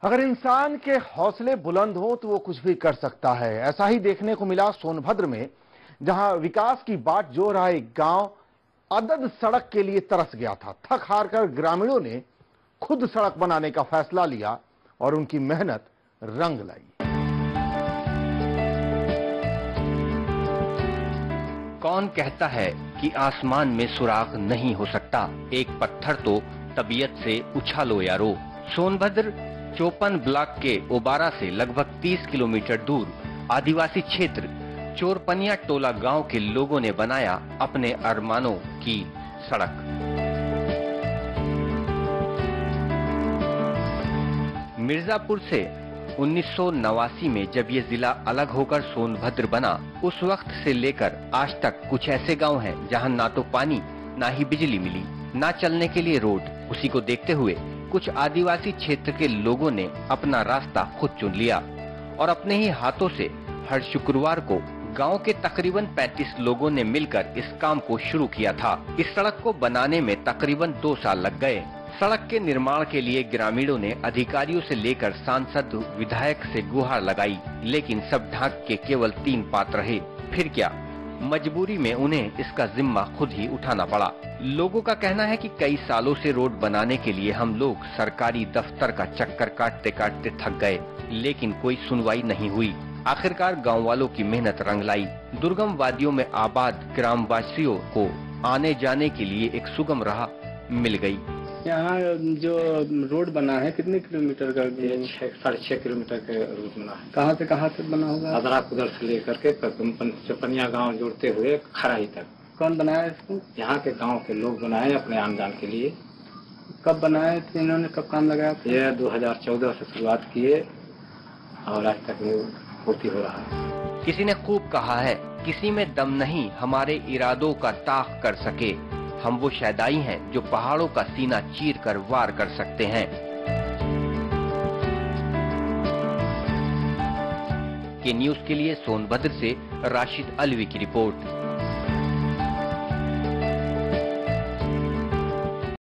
अगर इंसान के हौसले बुलंद हो तो वो कुछ भी कर सकता है। ऐसा ही देखने को मिला सोनभद्र में, जहां विकास की बाट जो रहा एक गांव अदद सड़क के लिए तरस गया था। थक हार कर ग्रामीणों ने खुद सड़क बनाने का फैसला लिया और उनकी मेहनत रंग लाई। कौन कहता है कि आसमान में सुराग नहीं हो सकता? एक पत्थर तो तबीयत से उछालो यारो। सोनभद्र चौपन ब्लॉक के ओबारा से लगभग 30 किलोमीटर दूर आदिवासी क्षेत्र चोरपनिया टोला गांव के लोगों ने बनाया अपने अरमानों की सड़क। मिर्जापुर से 1989 में जब ये जिला अलग होकर सोनभद्र बना, उस वक्त से लेकर आज तक कुछ ऐसे गांव हैं जहां ना तो पानी ना ही बिजली मिली, ना चलने के लिए रोड। उसी को देखते हुए कुछ आदिवासी क्षेत्र के लोगों ने अपना रास्ता खुद चुन लिया और अपने ही हाथों से हर शुक्रवार को गांव के तकरीबन 35 लोगों ने मिलकर इस काम को शुरू किया था। इस सड़क को बनाने में तकरीबन 2 साल लग गए। सड़क के निर्माण के लिए ग्रामीणों ने अधिकारियों से लेकर सांसद विधायक से गुहार लगाई, लेकिन सब ढाक के केवल 3 पात रहे। फिर क्या, मजबूरी में उन्हें इसका जिम्मा खुद ही उठाना पड़ा। लोगों का कहना है कि कई सालों से रोड बनाने के लिए हम लोग सरकारी दफ्तर का चक्कर काटते काटते थक गए, लेकिन कोई सुनवाई नहीं हुई। आखिरकार गांव वालों की मेहनत रंग लाई। दुर्गम वादियों में आबाद ग्रामवासियों को आने जाने के लिए एक सुगम राह मिल गई। यहाँ जो रोड बना है कितने किलोमीटर का? 6.5 किलोमीटर का रोड बना है। कहाँ से कहाँ तक बना होगा? अदराकुदर से लेकर के चपनिया गांव जोड़ते हुए खराई तक। कौन बनाया इसको? यहाँ के गांव के लोग बनाए अपने आम जान के लिए। कब बनाए थे इन्होंने, कब काम लगाया? ये 2014 से शुरुआत किए और आज तक ये पूर्ति हो रहा है। किसी ने खूब कहा है, किसी में दम नहीं हमारे इरादों का ताक कर सके। हम वो शैदाई हैं जो पहाड़ों का सीना चीर कर वार कर सकते हैं। के न्यूज के लिए सोनभद्र से राशिद अलवी की रिपोर्ट।